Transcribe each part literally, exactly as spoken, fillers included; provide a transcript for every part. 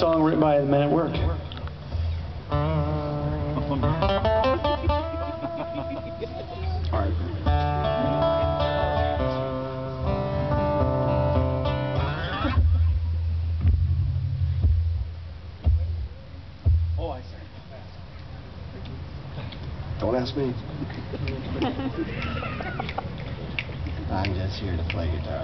song written by the men at work. All right. Oh, I sang fast. Don't ask me. I'm just here to play guitar.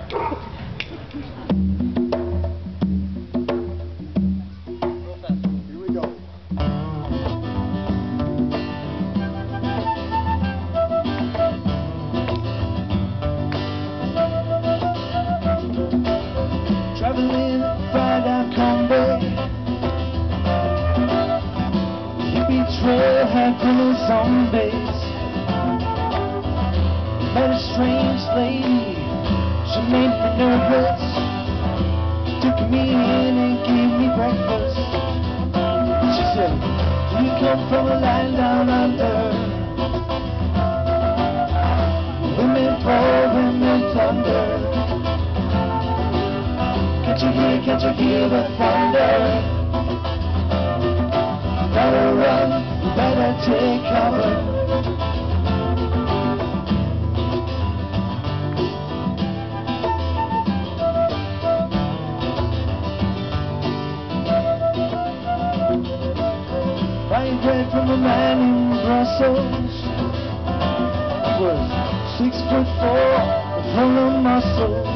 Here we go. Traveling by down Conway, hippie trailhead full of zombies. Met a strange lady, she made me nervous. She took me in and gave me breakfast. She said, do you come from a land down under? Women pour, women thunder. Can't you hear, can't you hear the thunder? Better run, better take cover. Buying bread from a man in Brussels. He was six foot four, full of muscles.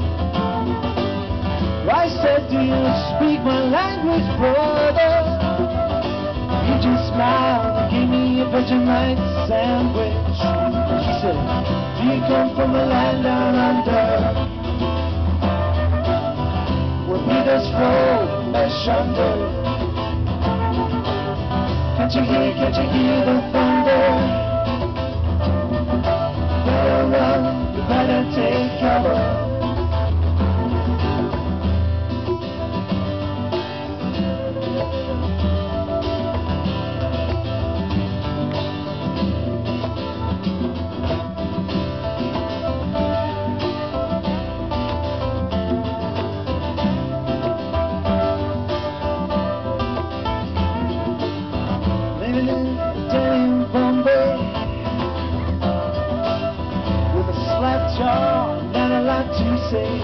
I said, do you speak my language, brother? He just smiled and gave me a Vegemite sandwich. She said, do you come from a land down under? Where Peter's road mesh under. Can't you hear, can't you hear the thunder? Better run, you better take cover. Not a lot to say.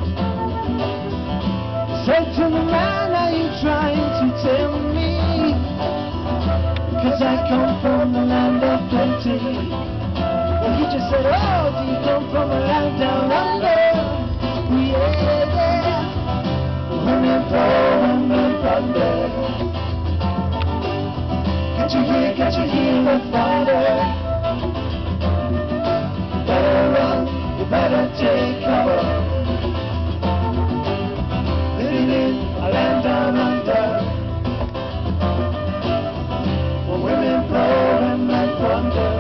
Said to the man, are you trying to tell me? Cause I come from the land of plenty. Well, he just said, oh, do you come from a land down under? Yeah, yeah. Women pour, women thunder. Can't you hear, can't you hear the thunder? Better take cover. Living in a land down under, where women blow and men plunder.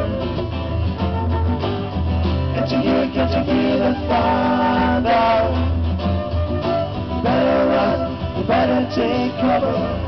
Can't you hear, can't you hear the thunder? Better run, you better take cover.